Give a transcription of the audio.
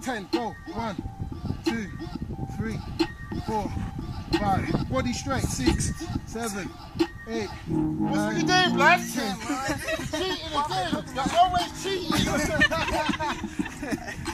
10, go. 1, 2, 3, 4, 5. Body straight. 6, 7, 8. What are you doing, blood? 10. Cheating again. You're always cheating.